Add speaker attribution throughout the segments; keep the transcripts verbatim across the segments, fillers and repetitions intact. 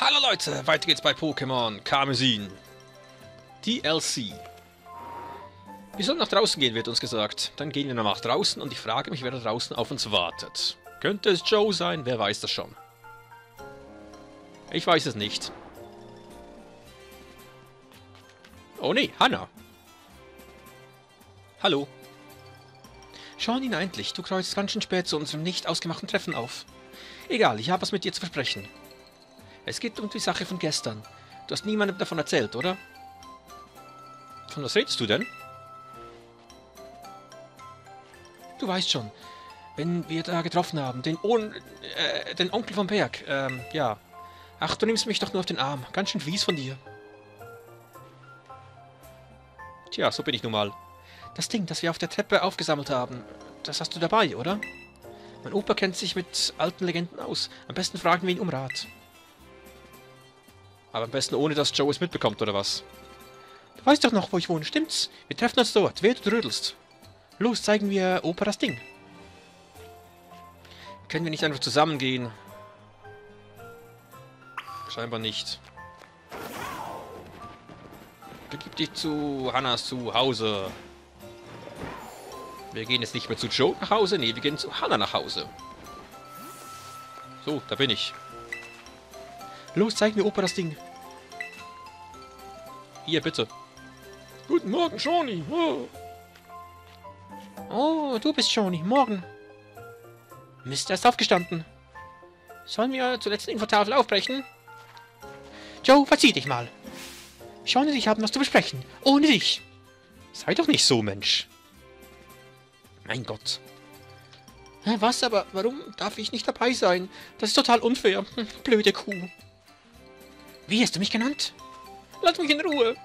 Speaker 1: Hallo Leute, weiter geht's bei Pokémon Karmesin. D L C. Wir sollen nach draußen gehen, wird uns gesagt. Dann gehen wir nach draußen und ich frage mich, wer da draußen auf uns wartet. Könnte es Joe sein? Wer weiß das schon? Ich weiß es nicht. Oh nee, Hannah. Hallo. Schau ihn endlich, du kreuzt ganz schön spät zu unserem nicht ausgemachten Treffen auf. Egal, ich habe was mit dir zu versprechen. Es geht um die Sache von gestern. Du hast niemandem davon erzählt, oder? Von was redest du denn? Du weißt schon, wenn wir da getroffen haben, den, Ohn, äh, den Onkel vom Berg, ähm, ja. Ach, du nimmst mich doch nur auf den Arm. Ganz schön fies von dir. Tja, so bin ich nun mal. Das Ding, das wir auf der Treppe aufgesammelt haben, das hast du dabei, oder? Mein Opa kennt sich mit alten Legenden aus. Am besten fragen wir ihn um Rat. Aber am besten ohne, dass Joe es mitbekommt, oder was? Du weißt doch noch, wo ich wohne, stimmt's? Wir treffen uns dort, wer du drödelst. Los, zeigen wir Opa das Ding. Können wir nicht einfach zusammengehen? Scheinbar nicht. Begib dich zu Hannahs zu Hause. Wir gehen jetzt nicht mehr zu Joe nach Hause, nee, wir gehen zu Hannah nach Hause. So, da bin ich. Los, zeig mir Opa das Ding. Hier, bitte. Guten Morgen, Shawnee. Oh, oh du bist Shawnee. Morgen. Mist, er ist aufgestanden. Sollen wir zur letzten Infotafel aufbrechen? Joe, verzieh dich mal. Shawnee und ich haben was zu besprechen. Ohne dich. Sei doch nicht so, Mensch. Mein Gott. Was, aber warum darf ich nicht dabei sein? Das ist total unfair. Hm, blöde Kuh. Wie hast du mich genannt? Lass mich in Ruhe.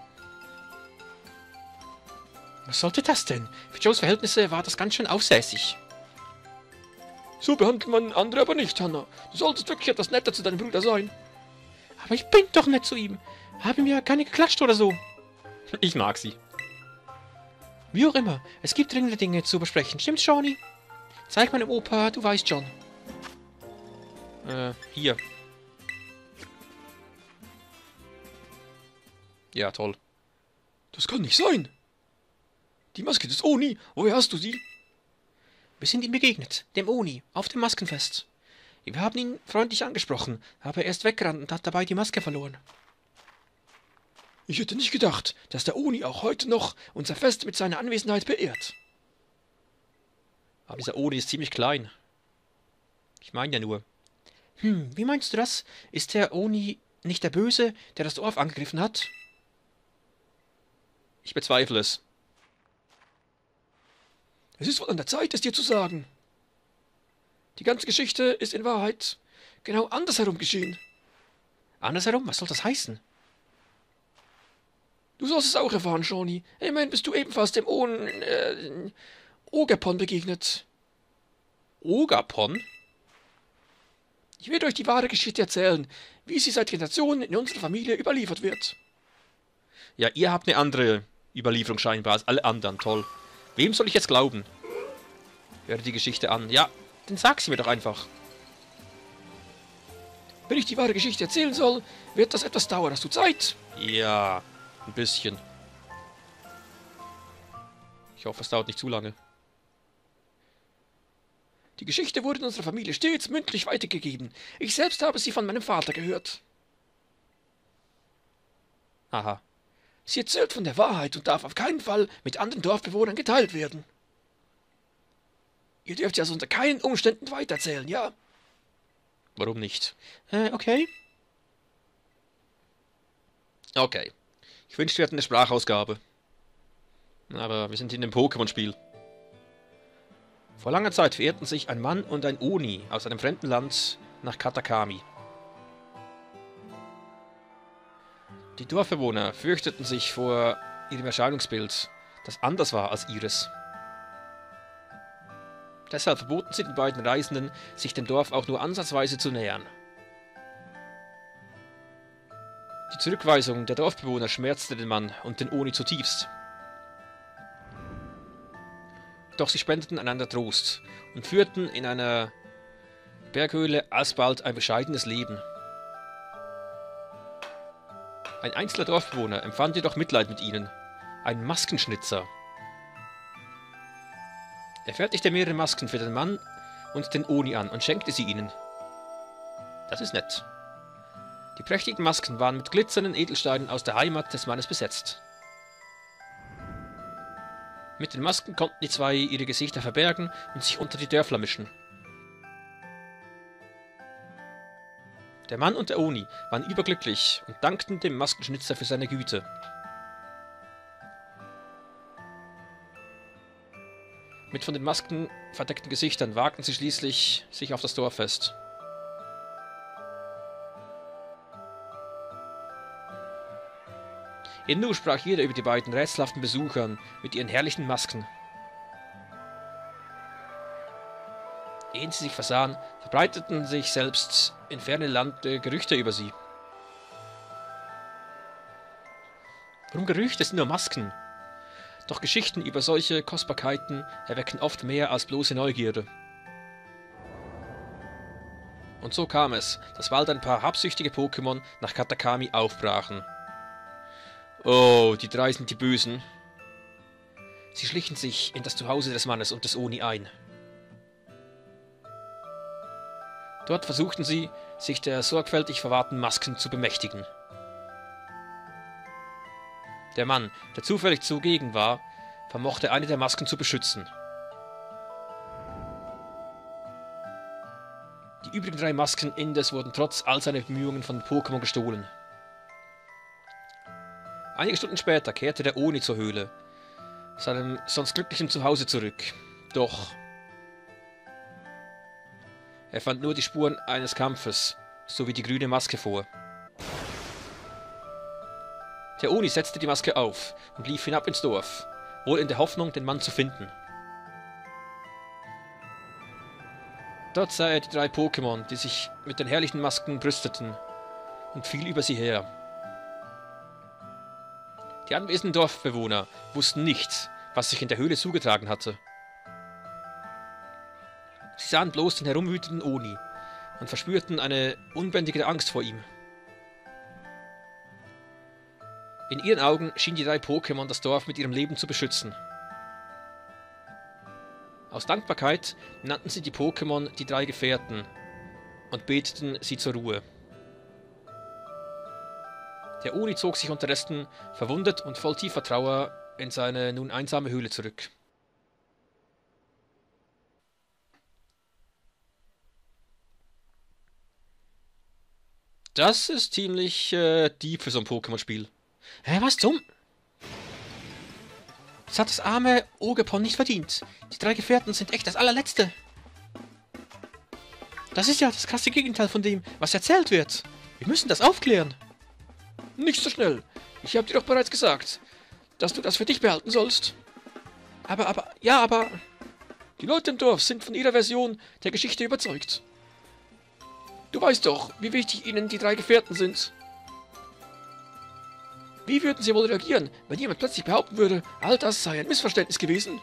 Speaker 1: Was sollte das denn? Für Joes Verhältnisse war das ganz schön aufsässig. So behandelt man andere aber nicht, Hannah. Du solltest wirklich etwas netter zu deinem Bruder sein. Aber ich bin doch nett zu ihm. Habe mir keine geklatscht oder so. Ich mag sie. Wie auch immer, es gibt dringende Dinge zu besprechen. Stimmt's, Shawnee? Zeig meinem Opa, du weißt schon. Äh, hier. Ja, toll. Das kann nicht sein. Die Maske des Oni, woher hast du sie? Wir sind ihm begegnet, dem Oni, auf dem Maskenfest. Wir haben ihn freundlich angesprochen, aber er ist weggerannt und hat dabei die Maske verloren. Ich hätte nicht gedacht, dass der Oni auch heute noch unser Fest mit seiner Anwesenheit beehrt. Aber dieser Oni ist ziemlich klein. Ich meine ja nur. Hm, wie meinst du das? Ist der Oni nicht der Böse, der das Dorf angegriffen hat? Ich bezweifle es. Es ist wohl an der Zeit, es dir zu sagen. Die ganze Geschichte ist in Wahrheit genau andersherum geschehen. Andersherum? Was soll das heißen? Du sollst es auch erfahren, Shawnee. Immerhin bist du ebenfalls dem Ohn... Äh, Ogerpon begegnet. Ogerpon? Ich werde euch die wahre Geschichte erzählen, wie sie seit Generationen in unserer Familie überliefert wird. Ja, ihr habt eine andere Überlieferung scheinbar als alle anderen, toll. Wem soll ich jetzt glauben? Höre die Geschichte an. Ja, dann sag sie mir doch einfach. Wenn ich die wahre Geschichte erzählen soll, wird das etwas dauern. Hast du Zeit? Ja, ein bisschen. Ich hoffe, es dauert nicht zu lange. Die Geschichte wurde in unserer Familie stets mündlich weitergegeben. Ich selbst habe sie von meinem Vater gehört. Aha. Sie erzählt von der Wahrheit und darf auf keinen Fall mit anderen Dorfbewohnern geteilt werden. Ihr dürft sie also unter keinen Umständen weitererzählen, ja? Warum nicht? Äh, okay. Okay. Ich wünschte, wir hätten eine Sprachausgabe. Aber wir sind in dem Pokémon-Spiel. Vor langer Zeit verehrten sich ein Mann und ein Oni aus einem fremden Land nach Katakami. Die Dorfbewohner fürchteten sich vor ihrem Erscheinungsbild, das anders war als ihres. Deshalb verboten sie den beiden Reisenden, sich dem Dorf auch nur ansatzweise zu nähern. Die Zurückweisung der Dorfbewohner schmerzte den Mann und den Oni zutiefst. Doch sie spendeten einander Trost und führten in einer Berghöhle alsbald ein bescheidenes Leben. Ein einzelner Dorfbewohner empfand jedoch Mitleid mit ihnen. Ein Maskenschnitzer. Er fertigte mehrere Masken für den Mann und den Oni an und schenkte sie ihnen. Das ist nett. Die prächtigen Masken waren mit glitzernden Edelsteinen aus der Heimat des Mannes besetzt. Mit den Masken konnten die zwei ihre Gesichter verbergen und sich unter die Dörfler mischen. Der Mann und der Oni waren überglücklich und dankten dem Maskenschnitzer für seine Güte. Mit von den Masken verdeckten Gesichtern wagten sie schließlich sich auf das Dorffest. In Nu sprach jeder über die beiden rätselhaften Besuchern mit ihren herrlichen Masken. Ehe sie sich versahen, verbreiteten sich selbst in ferne Lande Gerüchte über sie. Warum Gerüchte? Es sind nur Masken. Doch Geschichten über solche Kostbarkeiten erwecken oft mehr als bloße Neugierde. Und so kam es, dass bald ein paar habsüchtige Pokémon nach Katakami aufbrachen. Oh, die drei sind die Bösen. Sie schlichen sich in das Zuhause des Mannes und des Oni ein. Dort versuchten sie, sich der sorgfältig verwahrten Masken zu bemächtigen. Der Mann, der zufällig zugegen war, vermochte eine der Masken zu beschützen. Die übrigen drei Masken indes wurden trotz all seiner Bemühungen von den Pokémon gestohlen. Einige Stunden später kehrte der Oni zur Höhle, seinem sonst glücklichen Zuhause zurück. Doch er fand nur die Spuren eines Kampfes, sowie die grüne Maske vor. Der Oni setzte die Maske auf und lief hinab ins Dorf, wohl in der Hoffnung, den Mann zu finden. Dort sah er die drei Pokémon, die sich mit den herrlichen Masken brüsteten, und fiel über sie her. Die anwesenden Dorfbewohner wussten nicht, was sich in der Höhle zugetragen hatte. Sie sahen bloß den herumwütenden Oni und verspürten eine unbändige Angst vor ihm. In ihren Augen schienen die drei Pokémon das Dorf mit ihrem Leben zu beschützen. Aus Dankbarkeit nannten sie die Pokémon die drei Gefährten und beteten sie zur Ruhe. Der Oni zog sich unterdessen verwundet und voll tiefer Trauer in seine nun einsame Höhle zurück. Das ist ziemlich äh, deep für so ein Pokémon-Spiel. Hä, was zum? Das hat das arme Ogerpon nicht verdient. Die drei Gefährten sind echt das allerletzte. Das ist ja das krasse Gegenteil von dem, was erzählt wird. Wir müssen das aufklären. Nicht so schnell. Ich habe dir doch bereits gesagt, dass du das für dich behalten sollst. Aber, aber, ja, aber... Die Leute im Dorf sind von ihrer Version der Geschichte überzeugt. Du weißt doch, wie wichtig ihnen die drei Gefährten sind. Wie würden sie wohl reagieren, wenn jemand plötzlich behaupten würde, all das sei ein Missverständnis gewesen?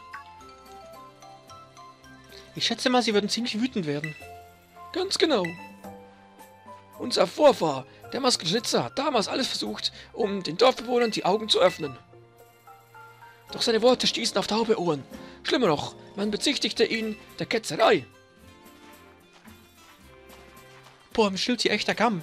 Speaker 1: Ich schätze mal, sie würden ziemlich wütend werden. Ganz genau. Unser Vorfahr, der Maskenschnitzer, hat damals alles versucht, um den Dorfbewohnern die Augen zu öffnen. Doch seine Worte stießen auf taube Ohren. Schlimmer noch, man bezichtigte ihn der Ketzerei. Boah, mir schillt hier echter Gamm.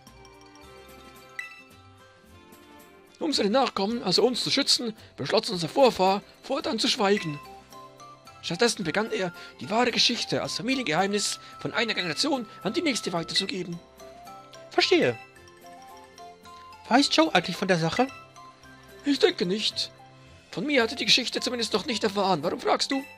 Speaker 1: Um seine Nachkommen, also uns zu schützen, beschloss unser Vorfahr, fortan zu schweigen. Stattdessen begann er, die wahre Geschichte als Familiengeheimnis von einer Generation an die nächste weiterzugeben. Verstehe. Weiß Joe eigentlich von der Sache? Ich denke nicht. Von mir hatte die Geschichte zumindest noch nicht erfahren. Warum fragst du?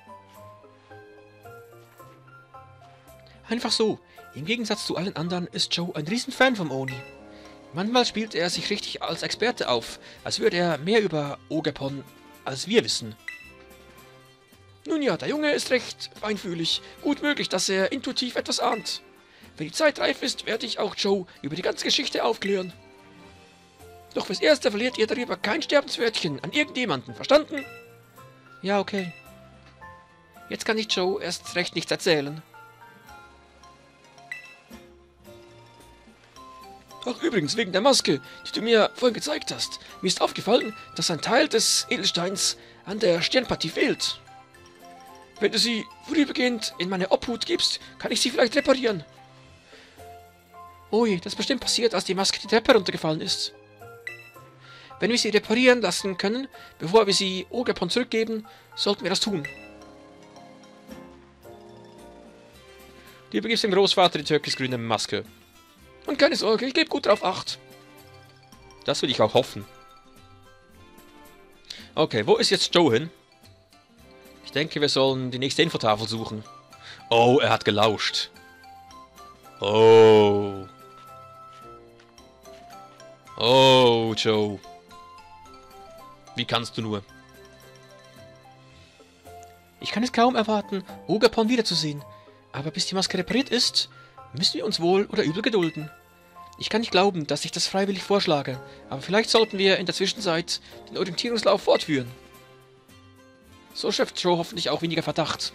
Speaker 1: Einfach so. Im Gegensatz zu allen anderen ist Joe ein Riesenfan vom Oni. Manchmal spielt er sich richtig als Experte auf, als würde er mehr über Ogerpon als wir wissen. Nun ja, der Junge ist recht feinfühlig. Gut möglich, dass er intuitiv etwas ahnt. Wenn die Zeit reif ist, werde ich auch Joe über die ganze Geschichte aufklären. Doch fürs Erste verliert ihr darüber kein Sterbenswörtchen an irgendjemanden, verstanden? Ja, okay. Jetzt kann ich Joe erst recht nichts erzählen.
Speaker 2: Ach, übrigens, wegen der Maske, die du mir vorhin gezeigt hast. Mir ist aufgefallen, dass ein Teil des Edelsteins an der Stirnpartie fehlt. Wenn du sie vorübergehend in meine Obhut gibst, kann ich sie vielleicht reparieren.
Speaker 1: Oh je, das ist bestimmt passiert, als die Maske die Treppe runtergefallen ist. Wenn wir sie reparieren lassen können, bevor wir sie Ogerpon zurückgeben, sollten wir das tun.
Speaker 2: Du übergibst dem Großvater die türkisgrüne Maske. Und keine Sorge, ich gebe gut drauf Acht. Das will ich auch hoffen. Okay, wo ist jetzt Joe hin? Ich denke, wir sollen die nächste Infotafel suchen. Oh, er hat gelauscht. Oh. Oh, Joe. Wie kannst du nur?
Speaker 1: Ich kann es kaum erwarten, Ogerpon wiederzusehen. Aber bis die Maske repariert ist, müssen wir uns wohl oder übel gedulden. Ich kann nicht glauben, dass ich das freiwillig vorschlage, aber vielleicht sollten wir in der Zwischenzeit den Orientierungslauf fortführen. So schöpft Joe hoffentlich auch weniger Verdacht.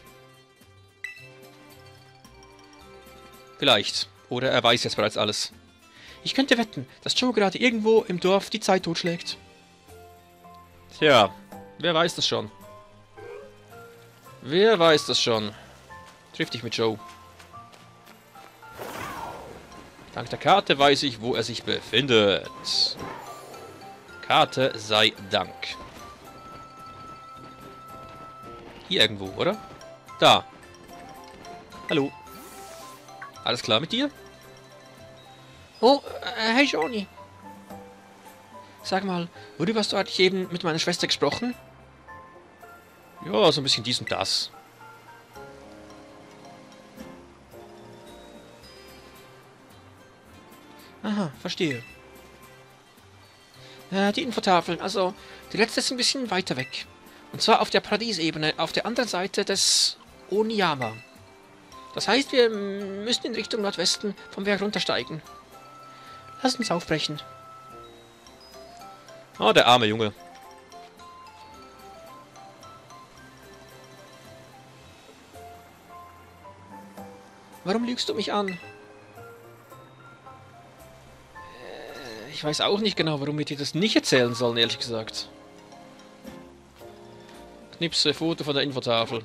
Speaker 2: Vielleicht. Oder er weiß jetzt bereits alles.
Speaker 1: Ich könnte wetten, dass Joe gerade irgendwo im Dorf die Zeit totschlägt.
Speaker 2: Tja, wer weiß das schon? Wer weiß das schon? Triff dich mit Joe. Dank der Karte weiß ich, wo er sich befindet. Karte sei Dank. Hier irgendwo, oder? Da. Hallo. Alles klar mit dir?
Speaker 1: Oh, äh, hey Johnny. Sag mal, worüber hast du eigentlich eben mit meiner Schwester gesprochen?
Speaker 2: Ja, so ein bisschen dies und das.
Speaker 1: Aha, verstehe. Äh, die Infotafeln, also die letzte ist ein bisschen weiter weg. Und zwar auf der Paradiesebene, auf der anderen Seite des Oniyama. Das heißt, wir müssen in Richtung Nordwesten vom Berg runtersteigen. Lass uns aufbrechen.
Speaker 2: Oh, der arme Junge.
Speaker 1: Warum lügst du mich an? Äh, ich weiß auch nicht genau, warum wir dir das nicht erzählen sollen, ehrlich gesagt.
Speaker 2: Knipse, Foto von der Infotafel.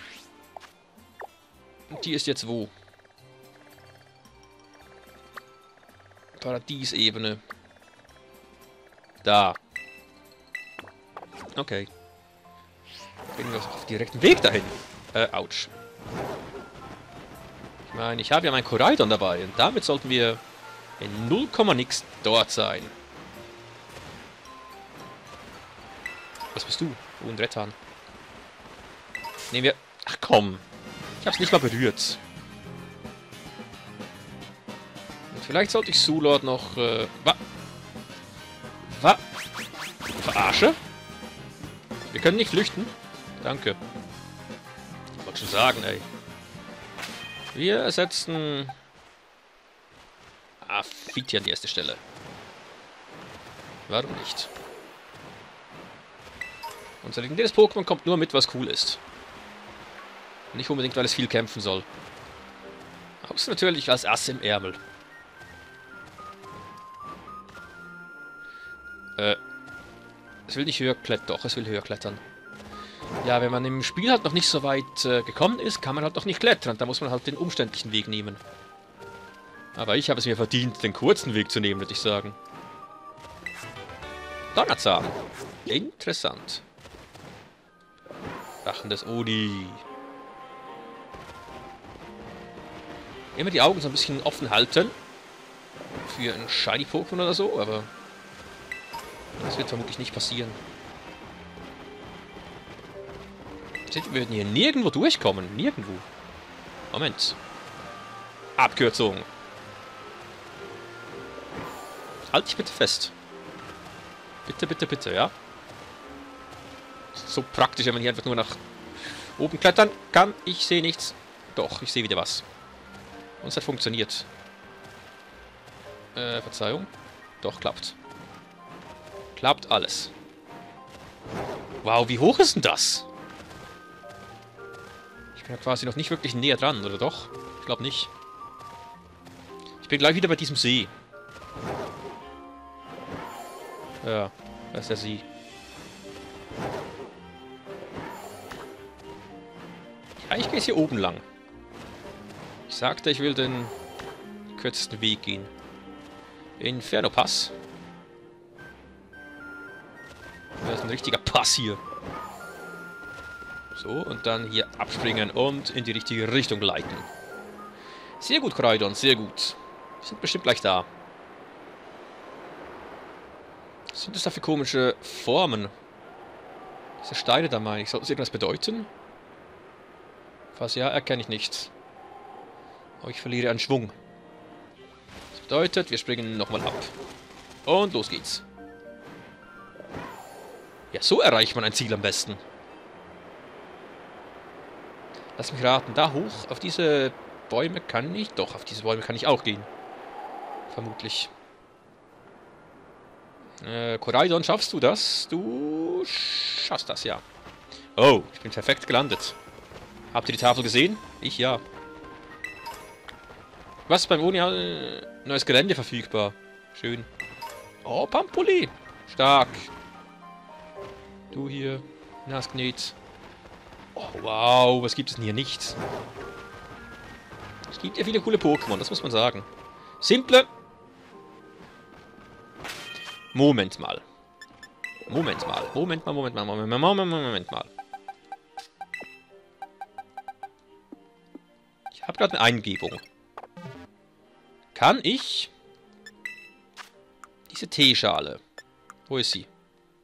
Speaker 2: Und die ist jetzt wo? Paradiesebene. Da. Okay. Kriegen wir auf direkten Weg dahin. Äh, ouch. Ich meine, ich habe ja mein Koraidon dabei und damit sollten wir in null Komma nix dort sein. Was bist du? Du ein Rettan. Nehmen wir... Ach komm. Ich hab's nicht mal berührt. Und vielleicht sollte ich Sulord noch... Äh, wa... Wa... Verarsche? Wir können nicht flüchten. Danke. Ich wollte schon sagen, ey. Wir ersetzen... Afiti an die erste Stelle. Warum nicht? Unser legendäres Pokémon kommt nur mit, was cool ist. Nicht unbedingt, weil es viel kämpfen soll. Außer natürlich als Ass im Ärmel. Äh. Es will nicht höher klettern. Doch, es will höher klettern. Ja, wenn man im Spiel halt noch nicht so weit äh, gekommen ist, kann man halt noch nicht klettern. Da muss man halt den umständlichen Weg nehmen. Aber ich habe es mir verdient, den kurzen Weg zu nehmen, würde ich sagen. Donnerzahn. Interessant. Wachen des Oni. Immer die Augen so ein bisschen offen halten. Für ein Shiny-Pokémon oder so, aber... das wird vermutlich nicht passieren. Wir würden hier nirgendwo durchkommen. Nirgendwo. Moment. Abkürzung. Halt dich bitte fest. Bitte, bitte, bitte, ja? So praktisch, wenn man hier einfach nur nach oben klettern kann. Ich sehe nichts. Doch, ich sehe wieder was. Und es hat funktioniert. Äh, Verzeihung. Doch, klappt. Klappt alles. Wow, wie hoch ist denn das? Ich bin ja quasi noch nicht wirklich näher dran, oder doch? Ich glaube nicht. Ich bin gleich wieder bei diesem See. Ja, das ist ja sie. Ja, ich gehe jetzt hier oben lang. Ich sagte, ich will den kürzesten Weg gehen. Inferno Pass. Das ist ein richtiger Pass hier. So, und dann hier abspringen und in die richtige Richtung leiten. Sehr gut, Koraidon, sehr gut. Wir sind bestimmt gleich da. Was sind das da für komische Formen? Diese Steine da, meine ich. Sollten sie irgendwas bedeuten? Falls ja, erkenne ich nichts. Aber ich verliere an Schwung. Das bedeutet, wir springen nochmal ab. Und los geht's. Ja, so erreicht man ein Ziel am besten. Lass mich raten, da hoch, auf diese Bäume kann ich... Doch, auf diese Bäume kann ich auch gehen. Vermutlich. Äh, Koraidon, schaffst du das? Du schaffst das, ja. Oh, ich bin perfekt gelandet. Habt ihr die Tafel gesehen? Ich, ja. Was, beim Uni äh, neues Gelände verfügbar. Schön. Oh, Pampuli. Stark. Du hier. Nasknet. Oh, wow, was gibt es denn hier nicht? Es gibt ja viele coole Pokémon, das muss man sagen. Simple. Moment mal. Moment mal. Moment mal, Moment mal, Moment mal, Moment mal, Moment mal. Ich habe gerade eine Eingebung. Kann ich diese Teeschale... Wo ist sie?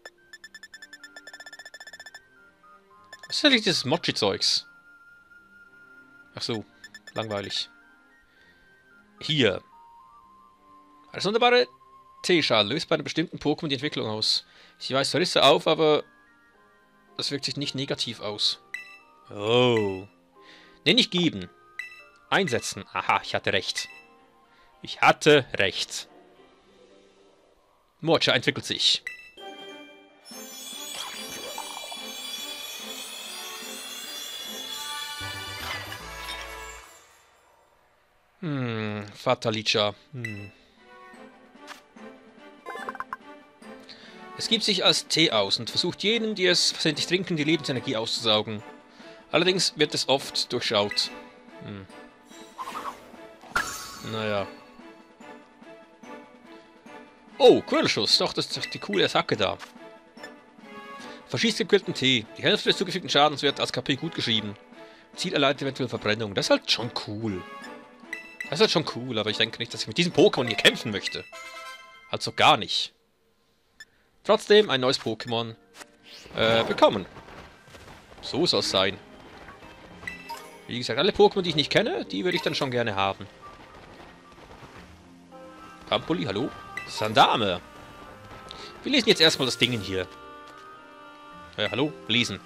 Speaker 2: Was ist eigentlich dieses Mochi-Zeugs? Ach so, langweilig. Hier. Eine sonderbare Teeschale löst bei einem bestimmten Pokémon die Entwicklung aus. Sie weist Risse auf, aber das wirkt sich nicht negativ aus. Oh. Nee, nicht geben. Einsetzen. Aha, ich hatte recht. Ich hatte recht. Morcha entwickelt sich. Hm, Fatalicia. Hm. Es gibt sich als Tee aus und versucht jenen, die es versehentlich trinken, die Lebensenergie auszusaugen. Allerdings wird es oft durchschaut. Hm. Naja. Oh, Quirlschuss. Doch, das ist doch die coole Attacke da. Verschießt gekühlten Tee. Die Hälfte des zugefügten Schadens wird als K P gut geschrieben. Ziel erleidet eventuell Verbrennung. Das ist halt schon cool. Das ist halt schon cool, aber ich denke nicht, dass ich mit diesem Pokémon hier kämpfen möchte. Also gar nicht. Trotzdem ein neues Pokémon äh, bekommen. So soll es sein. Wie gesagt, alle Pokémon, die ich nicht kenne, die würde ich dann schon gerne haben. Pampuli, hallo? Sandame. Wir lesen jetzt erstmal das Ding hier. Äh, hallo? Lesen.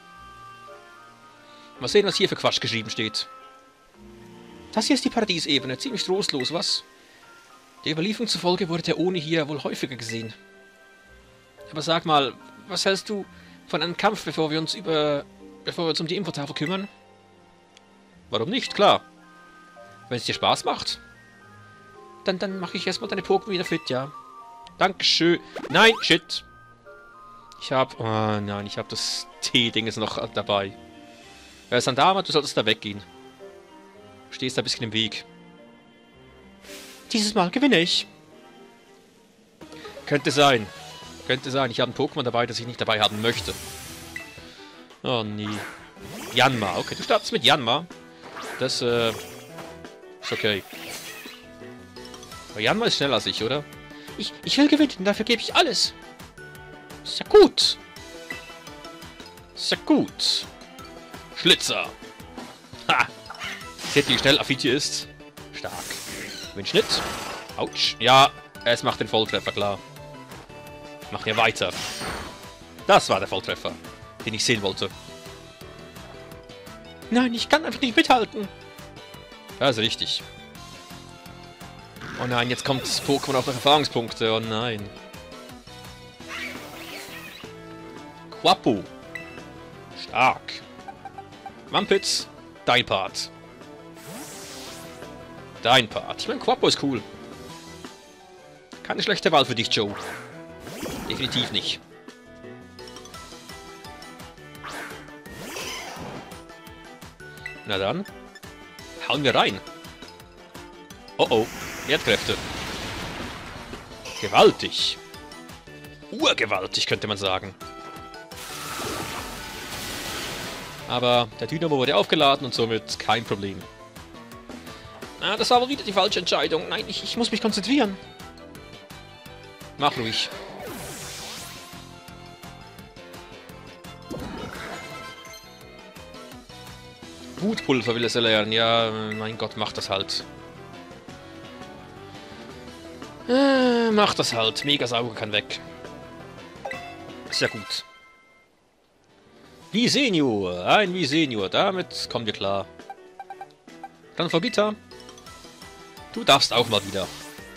Speaker 2: Mal sehen, was hier für Quatsch geschrieben steht. Das hier ist die Paradiesebene. Ziemlich trostlos, was? Der Überlieferung zufolge wurde der Oni hier wohl häufiger gesehen. Aber sag mal, was hältst du von einem Kampf, bevor wir uns über... bevor wir uns um die Infotafel kümmern? Warum nicht? Klar. Wenn es dir Spaß macht. Dann, dann mache ich erstmal deine Pokémon wieder fit, ja. Dankeschön. Nein, shit. Ich hab... Oh nein, ich hab das T-Ding ist noch dabei. Äh, Sandama, du solltest da weggehen. Du stehst da ein bisschen im Weg. Dieses Mal gewinne ich. Könnte sein. Könnte sein. Ich habe ein Pokémon dabei, das ich nicht dabei haben möchte. Oh nee. Yanma. Okay, du startest mit Yanma. Das, äh... ist okay. Aber Yanma ist schneller als ich, oder? Ich, ich will gewinnen, dafür gebe ich alles. Ist ja gut. Ist ja gut. Schlitzer. Ha! Seht ihr, wie schnell Affiti ist? Stark. Windschnitt. Autsch. Ja, es macht den Volltreffer, klar. Machen wir weiter. Das war der Volltreffer, den ich sehen wollte. Nein, ich kann einfach nicht mithalten. Das ist richtig. Oh nein, jetzt kommt das Pokémon auf noch Erfahrungspunkte. Oh nein. Quapo. Stark. Wampitz, dein Part. Dein Part. Ich meine, Quapo ist cool. Keine schlechte Wahl für dich, Joe. Definitiv nicht. Na dann. Hauen wir rein. Oh oh. Erdkräfte. Gewaltig. Urgewaltig, könnte man sagen. Aber der Dynamo wurde aufgeladen und somit kein Problem. Ah, das war aber wieder die falsche Entscheidung. Nein, ich, ich muss mich konzentrieren. Mach ruhig. Wutpulver will es erlernen. Ja, mein Gott, mach das halt. Äh, mach das halt. Megasauger kann weg. Ist ja gut. Wie Senior. Ein Wie Senior. Damit kommen wir klar. Dann Vegeta. Du darfst auch mal wieder.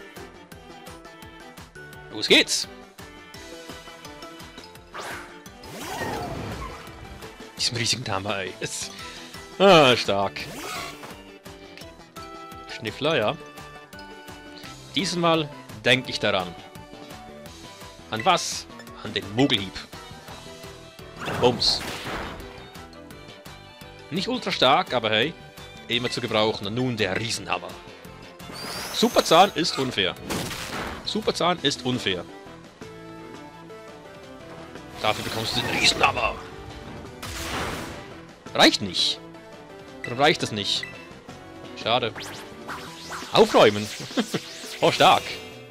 Speaker 2: Los geht's. Diesem riesigen Hammer, ey. Ist ah, stark. Schniffler, ja. Diesmal denke ich daran. An was? An den Mogelhieb. Bums. Nicht ultra stark, aber hey, immer zu gebrauchen. Und nun der Riesenhammer. Superzahn ist unfair. Superzahn ist unfair. Dafür bekommst du den Riesenhammer. Reicht nicht. Warum reicht das nicht? Schade. Aufräumen. Oh, stark.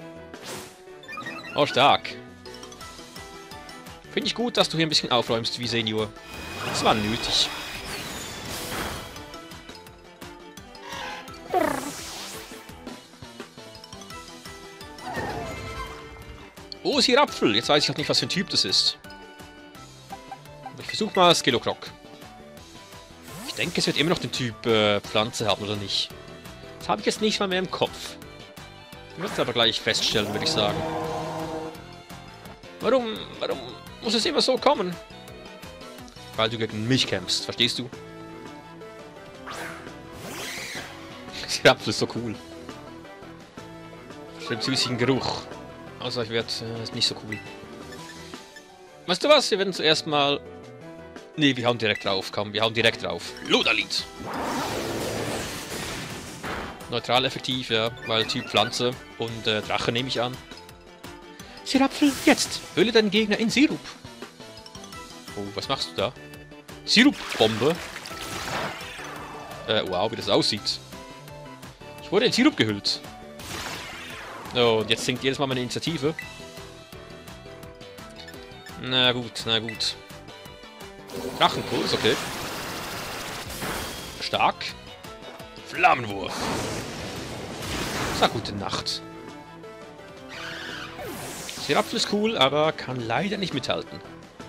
Speaker 2: Oh, stark. Finde ich gut, dass du hier ein bisschen aufräumst, wie Senior. Das war nötig. Oh, Sirapfel. Jetzt weiß ich auch nicht, was für ein Typ das ist. Ich versuche mal Skillocroc. Ich denke, es wird immer noch den Typ äh, Pflanze haben, oder nicht? Das habe ich jetzt nicht mal mehr im Kopf. Ich werde es aber gleich feststellen, würde ich sagen. Warum, warum muss es immer so kommen? Weil du gegen mich kämpfst, verstehst du? Der Apfel ist so cool. Schön süßigen Geruch. Also ich werde, äh, ist nicht so cool. Weißt du was? Wir werden zuerst mal... Ne, wir hauen direkt drauf. Komm, wir hauen direkt drauf. Ludalid! Neutral effektiv, ja, weil Typ Pflanze und äh, Drache nehme ich an. Sirapfel, jetzt! Hülle deinen Gegner in Sirup! Oh, was machst du da? Sirupbombe? Äh, wow, wie das aussieht. Ich wurde in Sirup gehüllt. Oh, und jetzt sinkt jedes Mal meine Initiative. Na gut, na gut. Drachenpuls, okay. Stark. Flammenwurf. Sag gute Nacht. Sirapfel ist cool, aber kann leider nicht mithalten.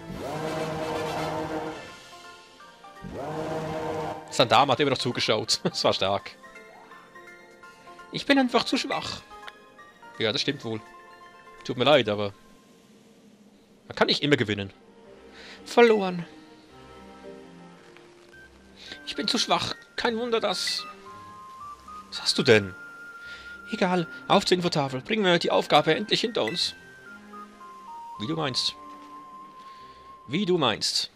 Speaker 2: Sandama hat immer noch zugeschaut. Das war stark. Ich bin einfach zu schwach. Ja, das stimmt wohl. Tut mir leid, aber... Man kann nicht immer gewinnen. Verloren. Ich bin zu schwach. Kein Wunder, dass... Was hast du denn? Egal. Auf zur Infotafel. Bringen wir die Aufgabe endlich hinter uns. Wie du meinst. Wie du meinst.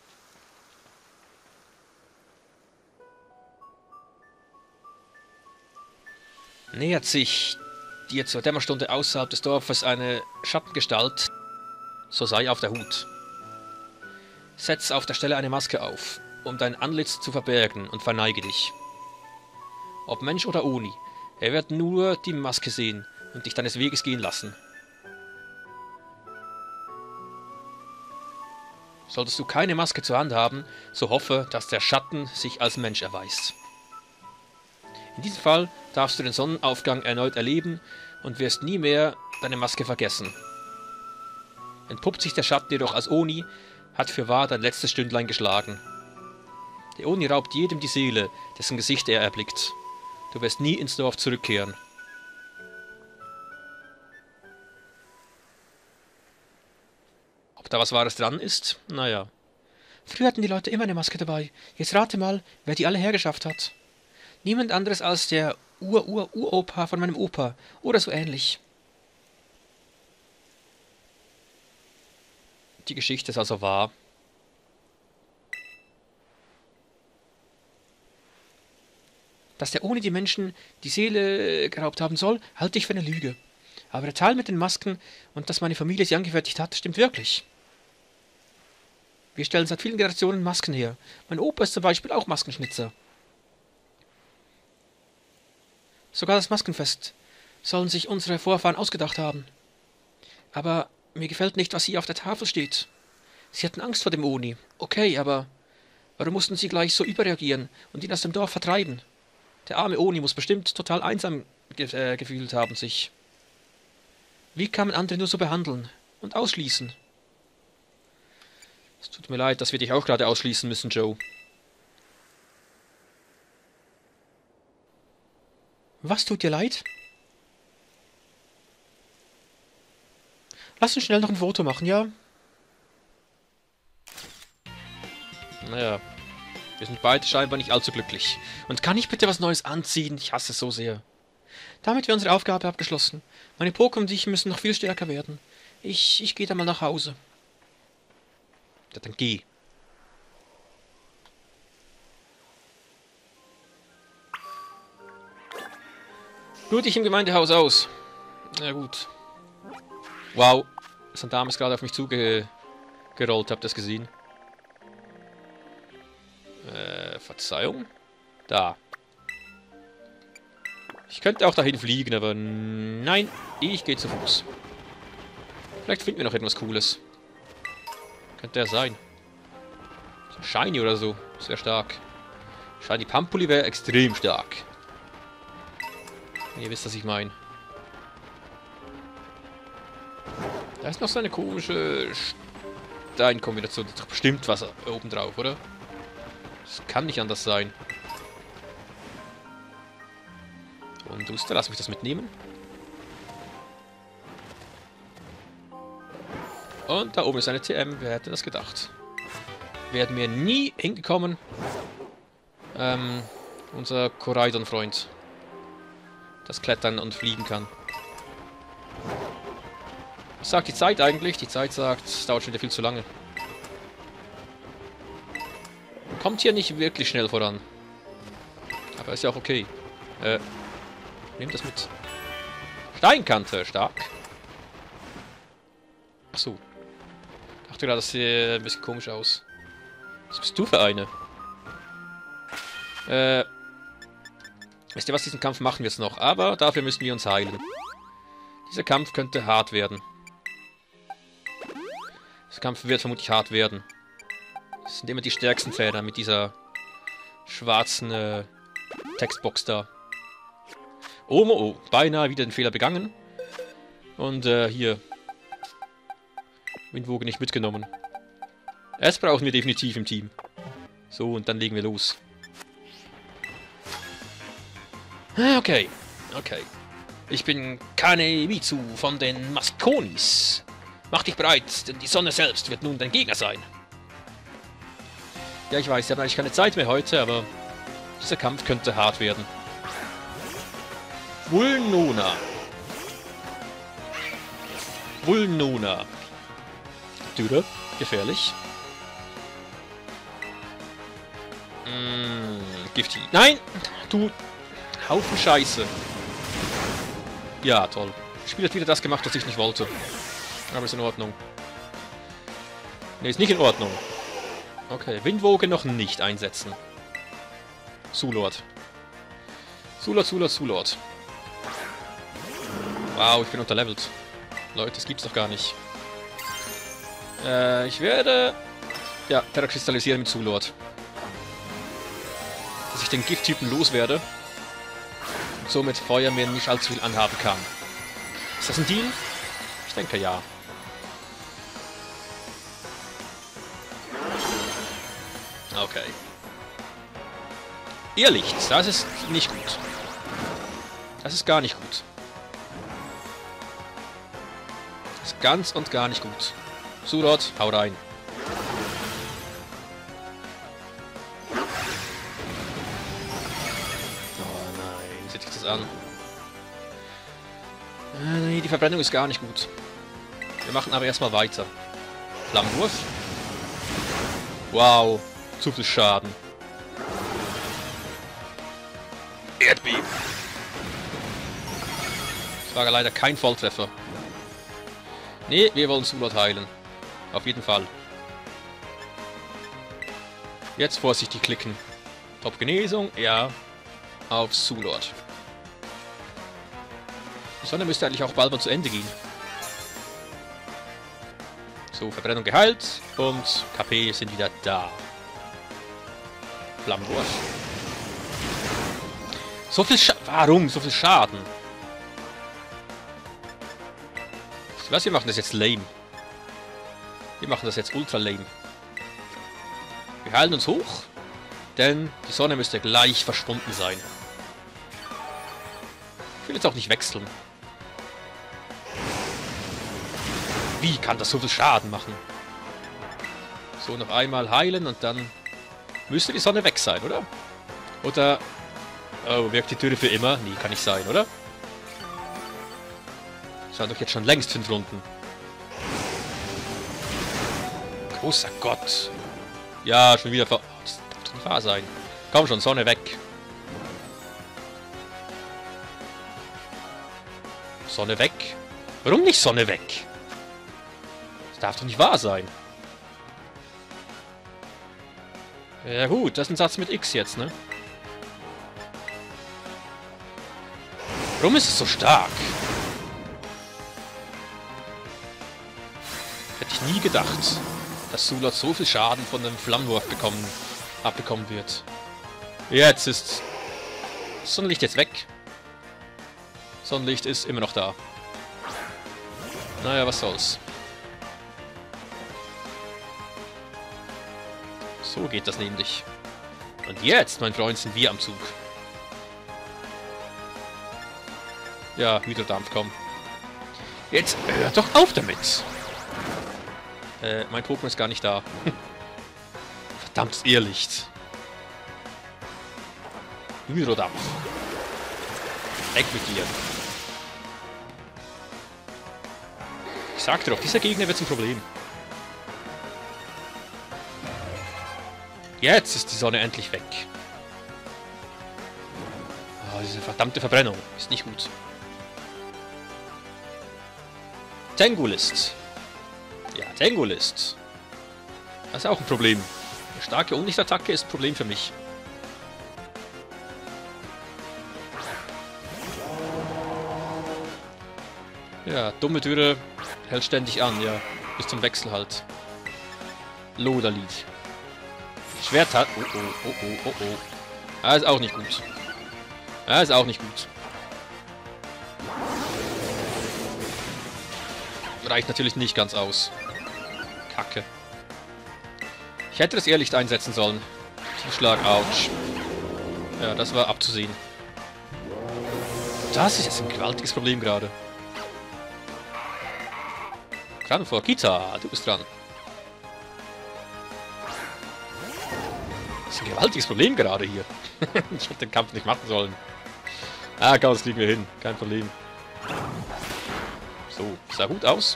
Speaker 2: Nähert sich dir zur Dämmerstunde außerhalb des Dorfes eine Schattengestalt, so sei auf der Hut. Setz auf der Stelle eine Maske auf, um dein Antlitz zu verbergen, und verneige dich. Ob Mensch oder Oni, er wird nur die Maske sehen und dich deines Weges gehen lassen. Solltest du keine Maske zur Hand haben, so hoffe, dass der Schatten sich als Mensch erweist. In diesem Fall darfst du den Sonnenaufgang erneut erleben und wirst nie mehr deine Maske vergessen. Entpuppt sich der Schatten jedoch als Oni, hat fürwahr dein letztes Stündlein geschlagen. Der Oni raubt jedem die Seele, dessen Gesicht er erblickt. Du wirst nie ins Dorf zurückkehren. Ob da was Wahres dran ist? Naja. Früher hatten die Leute immer eine Maske dabei. Jetzt rate mal, wer die alle hergeschafft hat. Niemand anderes als der Ur-Ur-Uropa von meinem Opa. Oder so ähnlich. die Geschichte ist also wahr.
Speaker 1: Dass der ohne die Menschen die Seele geraubt haben soll, halte ich für eine Lüge. Aber der Teil mit den Masken und dass meine Familie sie angefertigt hat, stimmt wirklich. Wir stellen seit vielen Generationen Masken her. Mein Opa ist zum Beispiel auch Maskenschnitzer. Sogar das Maskenfest sollen sich unsere Vorfahren ausgedacht haben. Aber mir gefällt nicht, was hier auf der Tafel steht. Sie hatten Angst vor dem Oni. Okay, aber warum mussten sie gleich so überreagieren und ihn aus dem Dorf vertreiben? Der arme Oni muss bestimmt total einsam ge äh, gefühlt haben sich. Wie kann man andere nur so behandeln und ausschließen?
Speaker 2: Es tut mir leid, dass wir dich auch gerade ausschließen müssen, Joe.
Speaker 1: Was tut dir leid? Lass uns schnell noch ein Foto machen, ja?
Speaker 2: Naja, wir sind beide scheinbar nicht allzu glücklich. Und kann ich bitte was Neues anziehen? Ich hasse es so sehr.
Speaker 1: Damit wir unsere Aufgabe abgeschlossen. Meine Pokémon und ich müssen noch viel stärker werden. Ich, ich gehe dann mal nach Hause.
Speaker 2: Ja, dann geh. Ruh dich im Gemeindehaus aus. Na gut. Wow. So eine Dame ist gerade auf mich zugerollt. Habt ihr das gesehen? Äh, Verzeihung? Da. Ich könnte auch dahin fliegen, aber nein, ich gehe zu Fuß. Vielleicht finden wir noch irgendwas Cooles. Könnte er sein. So Shiny oder so. Das wäre stark. Shiny Pampuli wäre extrem stark. Ihr wisst, was ich meine. Da ist noch so eine komische Steinkombination. Das ist doch bestimmt was oben drauf, oder? Das kann nicht anders sein. Und Duster, lass mich das mitnehmen. Und da oben ist eine T M. Wer hätte das gedacht? Werden wir nie hingekommen. Ähm, unser Koraidon-Freund. Das klettern und fliegen kann. Was sagt die Zeit eigentlich? Die Zeit sagt, es dauert schon wieder viel zu lange. Kommt hier nicht wirklich schnell voran. Aber ist ja auch okay. Äh, nehmt das mit. Steinkante, stark. Achso. Dachte gerade, das sieht ein bisschen komisch aus. Was bist du für eine? Äh, wisst ihr was, diesen Kampf machen wir jetzt noch. Aber dafür müssen wir uns heilen. Dieser Kampf könnte hart werden. Dieser Kampf wird vermutlich hart werden. Das sind immer die stärksten Trainer mit dieser schwarzen äh, Textbox da. Oh, oh, oh, beinahe wieder den Fehler begangen. Und äh, hier. Windwogen nicht mitgenommen. Es brauchen wir definitiv im Team. So, und dann legen wir los. Okay, okay. Ich bin Kanemitsu von den Maskonis. Mach dich bereit, denn die Sonne selbst wird nun dein Gegner sein. Ja, ich weiß, ich habe eigentlich keine Zeit mehr heute, aber dieser Kampf könnte hart werden. Wulnona. Wulnona. Düre, gefährlich. Mm, Gifty. Nein! Du Haufen Scheiße. Ja, toll. Das Spiel hat wieder das gemacht, was ich nicht wollte. Aber ist in Ordnung. Ne, ist nicht in Ordnung. Okay, Windwoge noch nicht einsetzen. Zulord. Zulord, Zulord, Zulord. Wow, ich bin unterlevelt. Leute, das gibt's doch gar nicht. Äh, ich werde... Ja, Terrakristallisieren mit Zulord. Dass ich den Gifttypen loswerde. Und somit Feuer mir nicht allzu viel anhaben kann. Ist das ein Deal? Ich denke ja. Okay. Irrlicht, das ist nicht gut. Das ist gar nicht gut. Das ist ganz und gar nicht gut. Zulord, hau rein. Oh nein, seht euch das an. Äh, nee, die Verbrennung ist gar nicht gut. Wir machen aber erstmal weiter. Flammenwurf. Wow. Zu viel Schaden. Erdbeben. Das war leider kein Volltreffer. Nee, wir wollen Sulot heilen. Auf jeden Fall. Jetzt vorsichtig klicken. Top Genesung, ja. Auf Sulot. Die Sonne müsste eigentlich auch bald mal zu Ende gehen. So, Verbrennung geheilt. Und K P sind wieder da. Flammenwurf. So viel Schaden. Warum so viel Schaden? Ich weiß, wir machen das jetzt lame. Wir machen das jetzt ultra lame. Wir heilen uns hoch, denn die Sonne müsste gleich verschwunden sein. Ich will jetzt auch nicht wechseln. Wie kann das so viel Schaden machen? So, noch einmal heilen und dann müsste die Sonne weg sein, oder? Oder... Oh, wirkt die Türe für immer? Nee, kann nicht sein, oder? Das waren doch jetzt schon längst fünf Runden. Großer Gott. Ja, schon wieder ver... Oh, das darf doch nicht wahr sein. Komm schon, Sonne weg. Sonne weg? Warum nicht Sonne weg? Das darf doch nicht wahr sein. Ja gut, das ist ein Satz mit X jetzt, ne? Warum ist es so stark? Hätte ich nie gedacht, dass Sulot so viel Schaden von einem Flammenwurf bekommen, abbekommen wird. Jetzt ist... Sonnenlicht jetzt weg. Sonnenlicht ist immer noch da. Naja, was soll's. So geht das nämlich. Und jetzt, mein Freund, sind wir am Zug. Ja, Hydrodampf, komm. Jetzt hör doch auf damit! Äh, mein Pokémon ist gar nicht da. Verdammtes Irrlicht. Hydrodampf. Weg mit dir. Ich sagte doch, dieser Gegner wird zum Problem. Jetzt ist die Sonne endlich weg. Oh, diese verdammte Verbrennung ist nicht gut. Tangulist. Ja, Tangulist. Das ist auch ein Problem. Eine starke Unlichtattacke ist ein Problem für mich. Ja, dumme Dürre hält ständig an, ja. Bis zum Wechsel halt. Loderlied. Schwert hat... Oh, oh, oh, oh, oh, oh. Ah, ist auch nicht gut. Ah, ist auch nicht gut. Reicht natürlich nicht ganz aus. Kacke. Ich hätte das Irrlicht einsetzen sollen. Tiefschlag, ouch. Ja, das war abzusehen. Das ist jetzt ein gewaltiges Problem gerade. Dran vor Kita, du bist dran. Das ist ein gewaltiges Problem gerade hier. Ich hätte den Kampf nicht machen sollen. Ah, komm, das kriegen wir hin. Kein Problem. So, sah gut aus.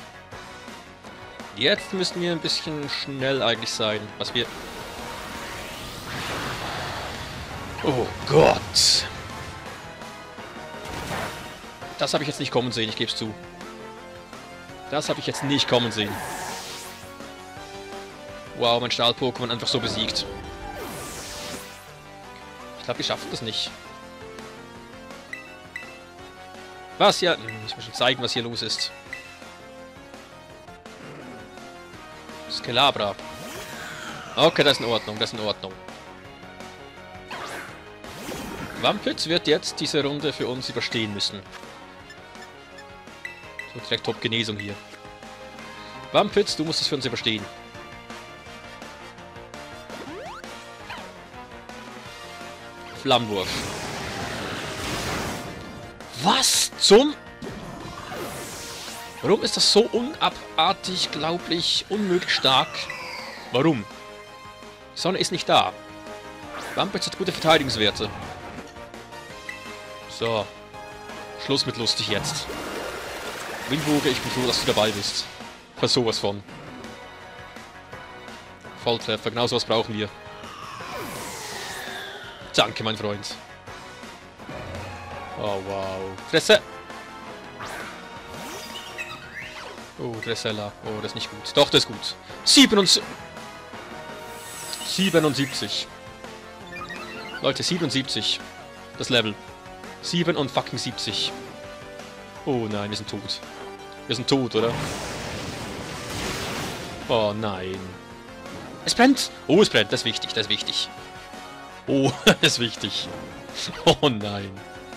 Speaker 2: Jetzt müssen wir ein bisschen schnell eigentlich sein, was wir... Oh Gott! Das habe ich jetzt nicht kommen sehen, ich gebe es zu. Das habe ich jetzt nicht kommen sehen. Wow, mein Stahl-Pokémon einfach so besiegt. Ich glaube, wir schaffen das nicht. Was ja... Ich muss schon zeigen, was hier los ist. Skelabra. Okay, das ist in Ordnung, das ist in Ordnung. Wampitz wird jetzt diese Runde für uns überstehen müssen. So, direkt Top-Genesung hier. Wampitz, du musst es für uns überstehen. Flammenwurf. Was zum... Warum ist das so unabartig, glaublich, unmöglich stark? Warum? Die Sonne ist nicht da. Wampitz hat gute Verteidigungswerte. So. Schluss mit lustig jetzt. Windwoge, ich bin froh, dass du dabei bist. Für sowas von. Volltreffer, genau sowas brauchen wir. Danke, mein Freund. Oh, wow. Fresse! Oh, Dressella. Oh, das ist nicht gut. Doch, das ist gut. siebenundsiebzig. siebenundsiebzig. Leute, siebenundsiebzig. Das Level. siebenundsiebzig. Oh nein, wir sind tot. Wir sind tot, oder? Oh nein. Es brennt! Oh, es brennt. Das ist wichtig, das ist wichtig. Oh, das ist wichtig. Oh nein.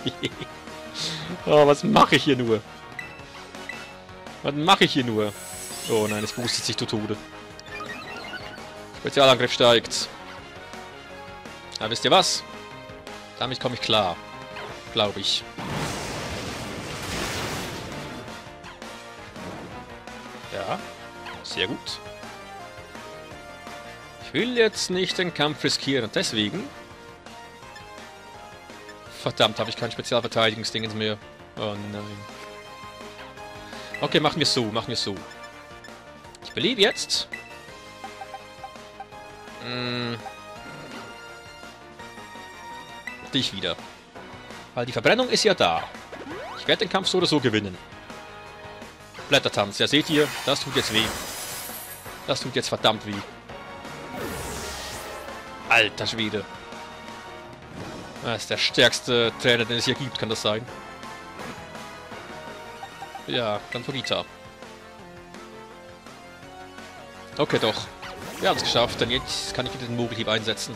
Speaker 2: Oh, was mache ich hier nur? Was mache ich hier nur? Oh nein, es boostet sich zu Tode. Spezialangriff steigt. Ja, wisst ihr was? Damit komme ich klar. Glaube ich. Ja, sehr gut. Ich will jetzt nicht den Kampf riskieren und deswegen... Verdammt, habe ich kein Spezialverteidigungsdingens mehr. Oh nein. Okay, machen wir es so, machen wir es so. Ich beliebe jetzt... Mh, dich wieder. Weil die Verbrennung ist ja da. Ich werde den Kampf so oder so gewinnen. Blättertanz, ja seht ihr, das tut jetzt weh. Das tut jetzt verdammt weh. Alter Schwede. Das ist der stärkste Trainer, den es hier gibt, kann das sein? Ja, dann Vegeta. Okay, doch. Wir haben es geschafft, denn jetzt kann ich wieder den Mogelhieb einsetzen.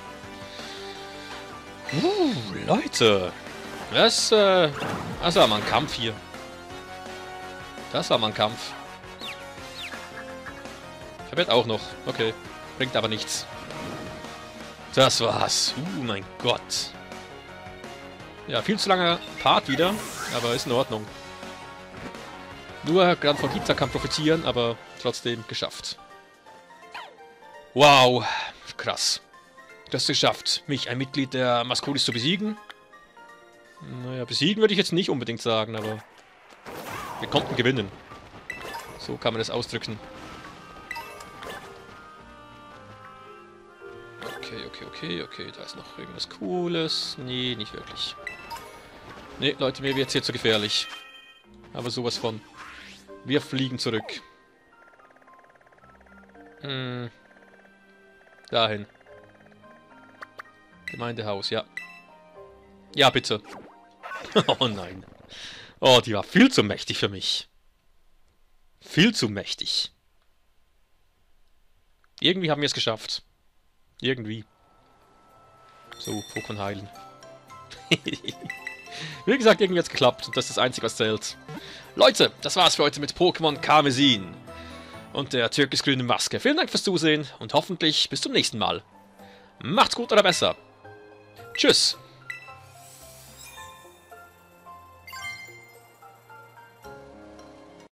Speaker 2: Uh, Leute. Das, äh, das war mal ein Kampf hier. Das war mal ein Kampf. Verwirrt auch noch. Okay. Bringt aber nichts. Das war's. Uh, mein Gott. Ja, viel zu langer Part wieder, aber ist in Ordnung. Nur Gran Vegeta kann profitieren, aber trotzdem geschafft. Wow, krass. Du hast es geschafft, mich, ein Mitglied der Mascotis, zu besiegen. Naja, besiegen würde ich jetzt nicht unbedingt sagen, aber wir konnten gewinnen. So kann man das ausdrücken. Okay, okay, okay, okay. Da ist noch irgendwas Cooles. Nee, nicht wirklich. Nee, Leute, mir wird's hier zu gefährlich. Aber sowas von. Wir fliegen zurück. Hm. Dahin. Gemeindehaus, ja. Ja, bitte. Oh nein. Oh, die war viel zu mächtig für mich. Viel zu mächtig. Irgendwie haben wir es geschafft. Irgendwie. So, Pokémon heilen. Wie gesagt, irgendwie hat es geklappt und das ist das Einzige, was zählt. Leute, das war's für heute mit Pokémon Karmesin und der türkis-grünen Maske. Vielen Dank fürs Zusehen und hoffentlich bis zum nächsten Mal. Macht's gut oder besser. Tschüss.